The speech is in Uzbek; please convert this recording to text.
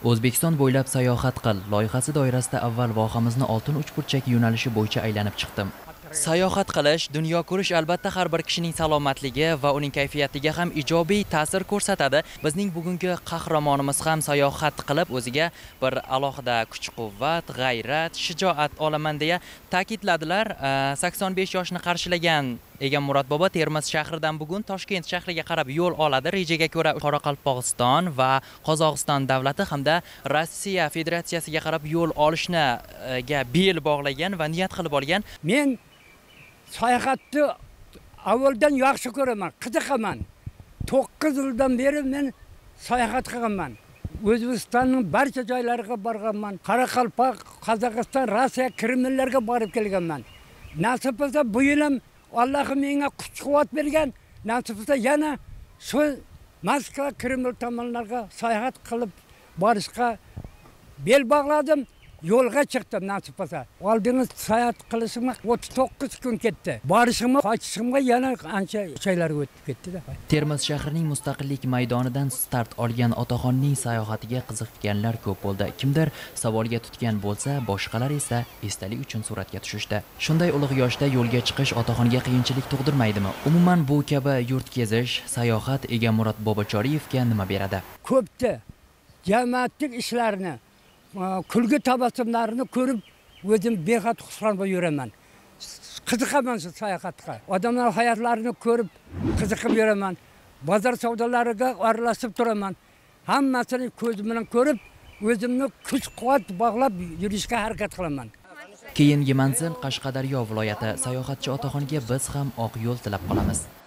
O'zbekiston bo'ylab sayohat qil loyihasi doirasida avval vohamizni oltin uchburchak yo'nalishi bo'yicha aylanib chiqdim. Sayohat qilish, dunyo ko'rish albatta har bir kishining salomatligi va uning kayfiyatiga ham ijobiy ta'sir ko'rsatadi. Bizning bugungi qahramonimiz ham sayohat qilib o'ziga bir alohida kuch-quvvat, g'ayrat, shijoat olaman deya ta'kidladilar. 85 yoshni qarshilagan Egamurod bobo Termiz shahridan bugun Toshkent shahriga qarab yo'l oladi. Rejaga ko'ra Qoraqalpog'iston va Qozog'iston davlati hamda Rossiya Federatsiyasiga qarab yo'l olishni bel bog'lagan va niyat qilib olgan. Men sayohatni avvaldan yaxshi ko'raman, qiziqaman. 9 yildan beri men sayohat qilganman. O'zbekistonning barcha joylariga borganman. Qoraqalpoq, Qozog'iston, Rossiya, Kremllarga borib kelganman. Nasib bo'lsa bu yil ham Allohim menga kuch-quvvat bergan. Nasib bo'lsa yana shu Moskva, Kreml tomonlarga sayohat qilib borishga bel bog'ladim. Yo'lga chiqdim nasib bo'lsa. Oldingiz sayohat qilishimga 39 kun ketdi. Borishimga, qochishimga yana ancha joylarga o'tib ketdi-da. Termiz shahrining mustaqillik maydonidan start olgan otaxonning sayohatiga qiziqganlar ko'p bo'ldi. Kimdir savolga tutgan bo'lsa, boshqalar esa esdalik uchun suratga tushishdi. Shunday ulug' yoshda yo'lga chiqish otaxonga qiyinchilik tug'dirmaydimi? Umuman bu kabi yurt kezish, sayohat Egamurod Bobochoriyevga nima beradi? Ko'pda jamoatlik ishlarni kulgi tabassumlarini ko'rib o'zim behad xursand bo'lib yuraman. Qiziqaman shu sayohatga. Odamlar hayotlarini ko'rib qiziqib yuraman. Bozor savdolariga aralashib turaman. Hammasini ko'zim bilan ko'rib, o'zimni kuch-quvvat bog'lab yurishga harakat qilaman. Keyingi manzil Qashqadaryo viloyati. Sayohatchi otaxonga biz ham oq yo'l tilab qolamiz.